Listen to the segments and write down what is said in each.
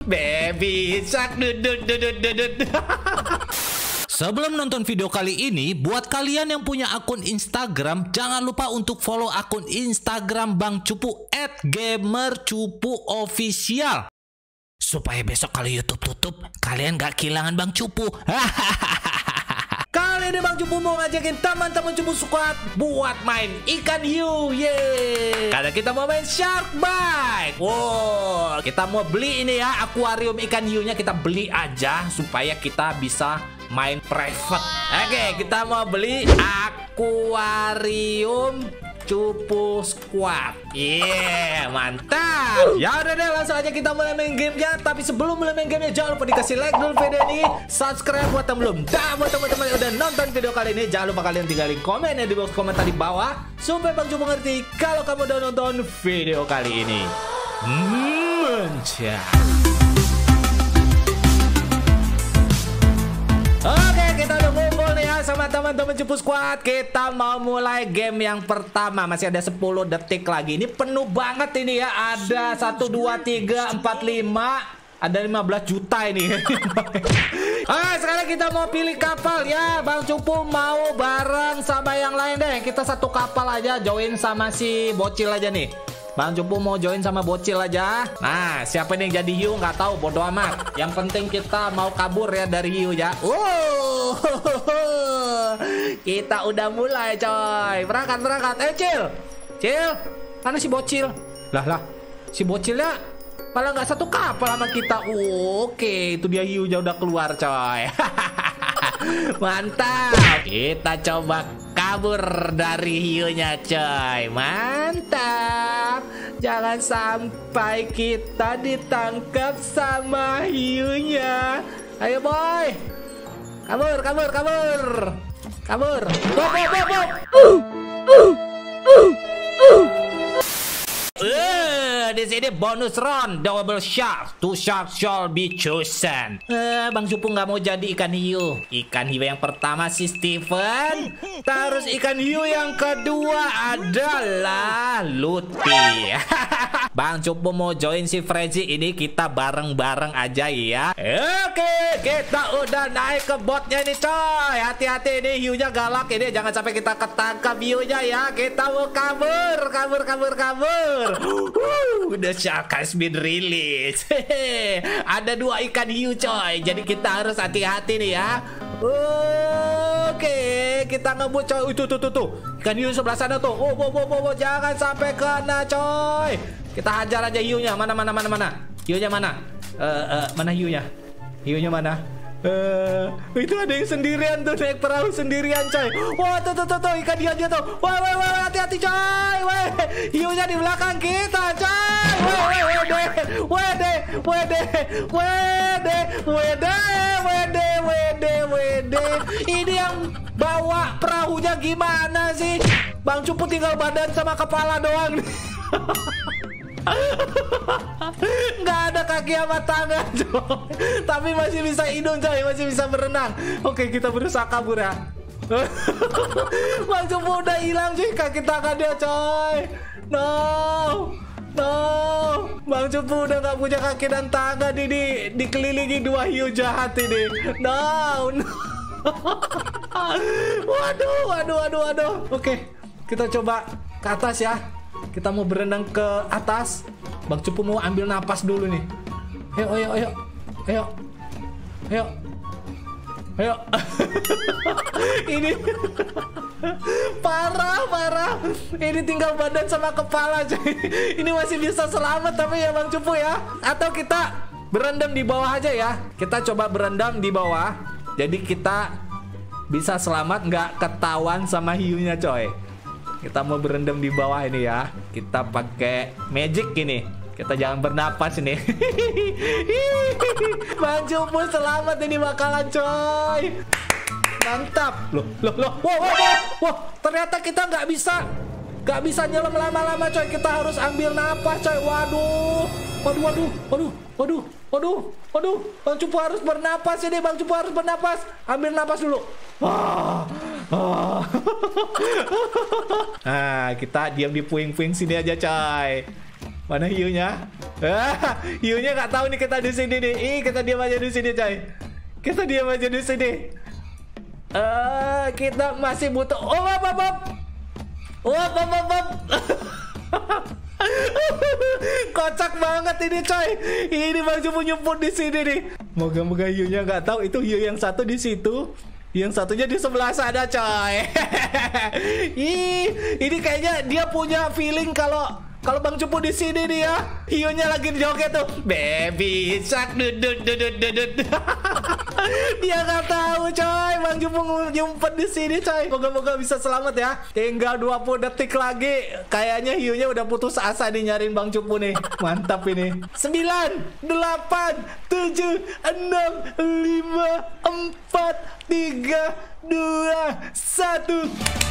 Baby shark dudut dudut dudut. Sebelum nonton video kali ini, buat kalian yang punya akun Instagram, jangan lupa untuk follow akun Instagram Bang Cupu @gamercupuofficial. Supaya besok kalau YouTube tutup, kalian gak kehilangan Bang Cupu. Kali ini Bang Cupu mau ngajakin teman-teman Cupu Squad buat main ikan hiu. Yeay. Karena kita mau main shark bite. Wow, kita mau beli ini ya, akuarium ikan hiunya kita beli aja supaya kita bisa main private. Oke, kita mau beli akuarium Cupu Squad. Mantap. Ya udah deh, langsung aja kita mulai main gamenya. Tapi sebelum mulai main gamenya, jangan lupa dikasih like dulu video ini, subscribe buat yang belum. Dan buat teman-teman yang udah nonton video kali ini, jangan lupa kalian tinggalin komennya di box komentar di bawah supaya Bang Cupu ngerti kalau kamu udah nonton video kali ini. Mantap. Oke, kita udah ngumpul nih ya sama teman-teman Cupu Squad. Kita mau mulai game yang pertama. Masih ada 10 detik lagi. Ini penuh banget ini ya. Ada 1, 2, 3, 4, 5. Ada 15 juta ini. Sekarang kita mau pilih kapal ya. Bang Cupu mau bareng sama yang lain deh. Kita satu kapal aja, join sama si bocil aja nih. Bang Cupu mau join sama bocil aja. Nah, siapa nih yang jadi hiu nggak tahu, bodo amat. Yang penting kita mau kabur ya dari hiu ya. Kita udah mulai coy. Berangkat. Cil. Mana si bocil? Lah. Si bocilnya malah nggak satu kapal sama kita. Oke, itu dia hiunya udah keluar coy. Mantap. Kita coba kabur dari hiunya coy. Mantap. Jangan sampai kita ditangkap sama hiunya. Ayo boy. Kabur. Di sini bonus round double shark. 2 shark shall be chosen. Bang Cupu nggak mau jadi ikan hiu. Ikan hiu yang pertama si Steven. Terus ikan hiu yang kedua adalah Luti. Bang Cupu mau join si Fredzy. Ini kita bareng-bareng aja ya. Oke, kita udah naik ke botnya ini coy. Hati-hati ini hiunya galak ini. Jangan sampai kita ketangkap hiunya ya. Kita mau kabur. The shark has been released. Ada 2 ikan hiu coy. Jadi kita harus hati-hati nih ya. Oke, kita ngebut coy. Tuh. Ikan hiu sebelah sana tuh. Jangan sampai kena coy. Kita hajar aja hiunya. Mana? Hiunya mana? Mana hiunya? Hiunya mana? Itu ada yang sendirian tuh, naik perahu sendirian coy. Wah tuh ikan hiunya tuh. Wah hati-hati coy. Wah, hiunya di belakang kita coy. Wede. Ini yang bawa perahunya gimana sih? Bang Cupu tinggal badan sama kepala doang. Nggak ada kaki sama tangan coy. Tapi masih bisa hidung coy. Masih bisa berenang. Oke, kita berusaha kabur ya. Bang Cupu udah hilang cuy kaki tangannya coy. No. Bang Cupu udah nggak punya kaki dan tangan ini. Dikelilingi 2 hiu jahat ini. No. Waduh. Oke, kita coba ke atas ya. Kita mau berenang ke atas. Bang Cupu mau ambil napas dulu nih. Ayo. Ini parah. Ini tinggal badan sama kepala coy. Ini masih bisa selamat tapi ya Bang Cupu ya. Atau kita berendam di bawah aja ya. Kita coba berendam di bawah. Jadi kita bisa selamat nggak ketahuan sama hiunya coy. Kita mau berendam di bawah ini ya. Kita pakai magic ini. Kita jangan bernapas ini. Bang Cupu selamat ini bakalan coy. Mantap. Loh. Wah, ternyata kita nggak bisa nyelam lama-lama coy. Kita harus ambil napas coy. Waduh. Bang Cupu harus bernapas ini. Ambil napas dulu. Nah, kita diam di puing-puing sini aja coy. Mana hiunya? Hiunya nggak tahu nih kita di sini nih. Kita diam aja di sini, coy. Kita diam aja di sini. Kita masih butuh. Kocak banget ini, coy. Ini Bang Cupu nyumput di sini nih. Moga-moga hiunya nggak tahu itu hiu yang satu di situ. Yang satunya di sebelah sana, coy. Ini kayaknya dia punya feeling kalau Bang Cupu di sini nih ya. Hiunya lagi joget tuh. Baby shark dudut. Dia nggak tahu, coy. Bang Cupu nyumpet di sini, coy. Moga-moga bisa selamat ya. Tinggal 20 detik lagi. Kayaknya hiunya udah putus asa nih nyariin Bang Cupu nih. Mantap ini. 9, 8, 7, 6, 5, 4, 3, 2, 1.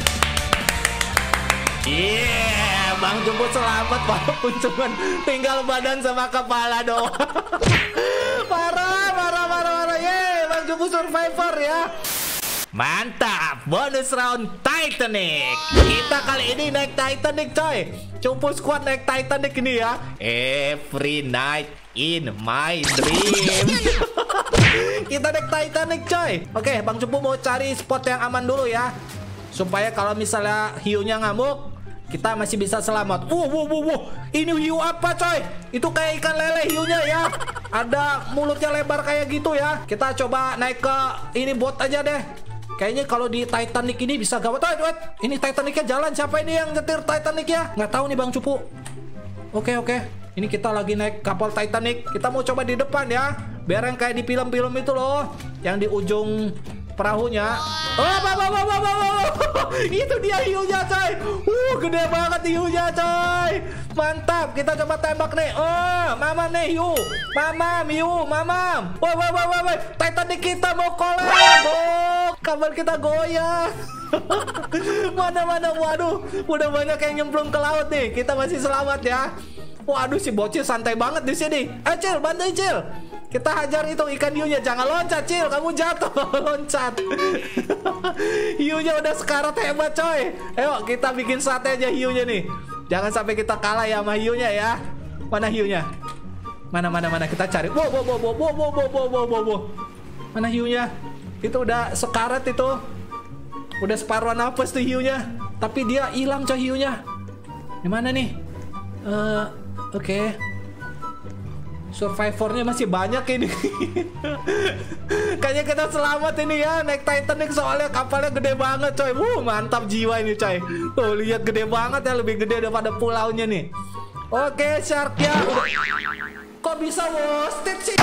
Bang Cupu selamat walaupun cuman tinggal badan sama kepala doang. Parah. Bang Cupu survivor ya. Mantap, bonus round Titanic. Kita kali ini naik Titanic, coy. Cupu squad naik Titanic ini ya. Every night in my dream. Kita naik Titanic, coy. Oke, Bang Cupu mau cari spot yang aman dulu ya, supaya kalau misalnya hiunya ngamuk, kita masih bisa selamat. Ini hiu apa, coy? Itu kayak ikan lele hiunya ya. Ada mulutnya lebar kayak gitu ya. Kita coba naik ke ini bot aja deh. Kayaknya kalau di Titanic ini bisa gawat. Ini Titanicnya jalan. Siapa ini yang nyetir Titanic ya? Nggak tahu nih Bang Cupu. Oke. Ini kita lagi naik kapal Titanic. Kita mau coba di depan ya, biar yang kayak di film-film itu loh, yang di ujung perahunya. Itu dia hiunya, coy. Gede banget hiunya, coy. Mantap. Kita coba tembak nih. Mamam nih hiu. Mamam. Woi. Titanic kita mau collab. Kabar kita goyang. Mana. Waduh, udah banyak yang nyemplung ke laut nih. Kita masih selamat ya. Waduh, si bocil santai banget di sini. Cil, bantuin, Cil. Kita hajar itu ikan hiunya. Jangan loncat, Cil. Kamu jatuh. Loncat. Hiunya udah sekarat hebat, coy. Ayo, kita bikin sate aja hiunya nih. Jangan sampai kita kalah ya sama hiunya ya. Mana hiunya? Mana. Kita cari. Wow. Mana hiunya? Itu udah sekarat itu. Udah separuh nafas tuh hiunya. Tapi dia hilang, coy, hiunya. Di mana nih? Oke. Survivornya masih banyak ini. Kayaknya kita selamat ini ya, naik Titanic, soalnya kapalnya gede banget, coy. Mantap jiwa ini, coy. Tuh, lihat gede banget ya, lebih gede daripada pulaunya nih. Oke, sharknya. Kok bisa wasted sih?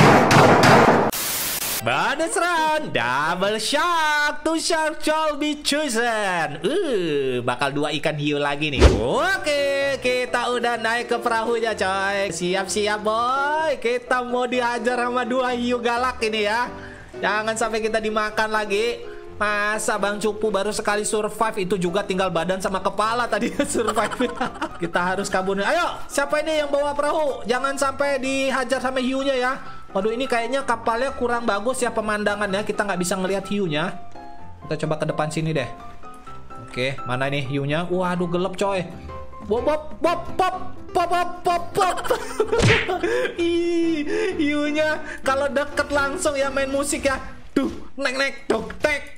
Bonus round double shark. Two shark shall be chosen. Bakal 2 ikan hiu lagi nih. Oke, kita udah naik ke perahunya, coy. Siap-siap, boy. Kita mau dihajar sama 2 hiu galak ini ya. Jangan sampai kita dimakan lagi. Masa Bang Cupu baru sekali survive, itu juga tinggal badan sama kepala tadi survive. Kita harus kabur. Ayo, siapa ini yang bawa perahu? Jangan sampai dihajar sama hiunya ya. Waduh, ini kayaknya kapalnya kurang bagus ya pemandangannya. Kita nggak bisa ngelihat hiunya. Kita coba ke depan sini deh. Oke, mana nih hiunya? Waduh, gelap, coy. Pop. Hiunya kalau deket langsung ya main musik ya. Duh, nek tok tek.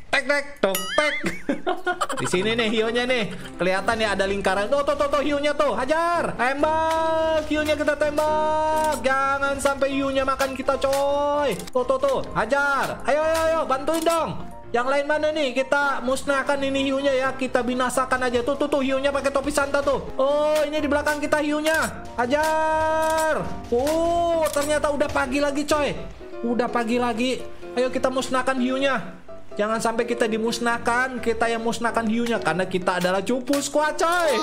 Di sini nih hiunya nih. Kelihatan ya ada lingkaran. Tuh hiunya tuh. Hajar. Tembak. Hiunya kita tembak. Jangan sampai hiunya makan kita, coy. Tuh. Hajar. Ayo, bantuin dong. Yang lain mana nih? Kita musnahkan ini hiunya ya. Kita binasakan aja. Tuh hiunya pakai topi Santa tuh. Oh, ini di belakang kita hiunya. Hajar. Ternyata udah pagi lagi, coy. Udah pagi lagi. Ayo kita musnahkan hiunya. Jangan sampai kita dimusnahkan. Kita yang musnahkan hiunya, karena kita adalah Cupu Squad, coy.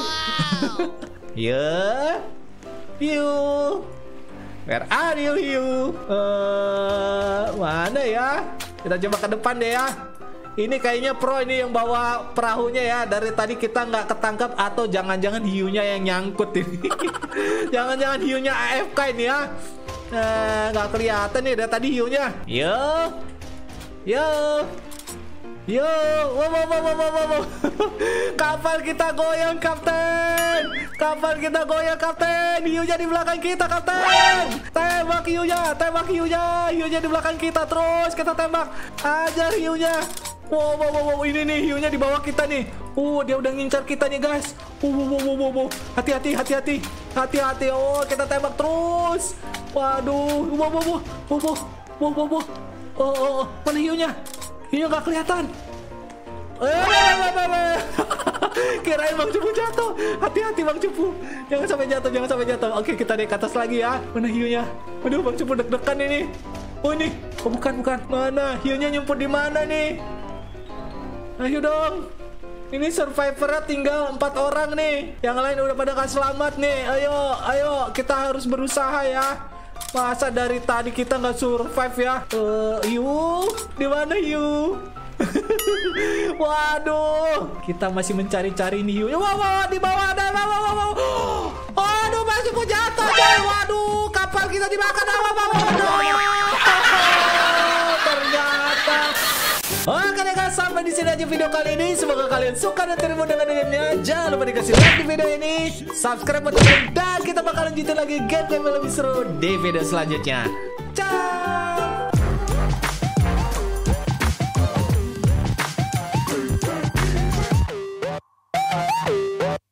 Ya. Hiu. Where are you, hiu? Mana ya? Kita coba ke depan deh ya. Ini kayaknya pro ini yang bawa perahunya ya. Dari tadi kita nggak ketangkap, atau jangan-jangan hiunya yang nyangkut ini. Jangan-jangan hiunya AFK ini ya. Nggak kelihatan nih dari tadi hiunya. Yo. Yo, wow. Kapal kita goyang, Kapten. Kapal kita goyang, Kapten. Hiunya di belakang kita, Kapten. Tembak hiunya, tembak hiunya. Hiunya di belakang kita, terus kita tembak. Ajar hiunya. Wow, ini nih hiunya di bawah kita nih. Dia udah ngincar kita nih, guys. Wow. Hati-hati. Oh, kita tembak terus. Waduh, wow. Oh, mana hiunya? Hiunya nggak kelihatan. Kirain Bang Cupu jatuh. Hati-hati Bang Cupu. Jangan sampai jatuh. Oke, kita naik ke atas lagi ya. Mana hiunya? Aduh, Bang Cupu deg-degan ini. Oh, ini. Oh, bukan. Mana? Hiunya nyumput di mana nih? Ayo dong. Ini survivornya tinggal 4 orang nih. Yang lain udah pada gak selamat nih. Ayo, kita harus berusaha ya. Masa dari tadi kita nggak survive ya? Hiu, di mana hiu? Waduh, kita masih mencari-cari nih hiu. Wow, di bawah ada. Wow. Aduh, masih mau jatuh coy. Waduh, kapal kita dimakan. Ternyata. Oke deh guys, sampai di sini aja video kali ini. Semoga kalian suka dan terhibur dengan gamenya. Jangan lupa dikasih like di video ini, subscribe buat kalian, dan kita bakalan lanjutin lagi game yang lebih seru di video selanjutnya. Ciao.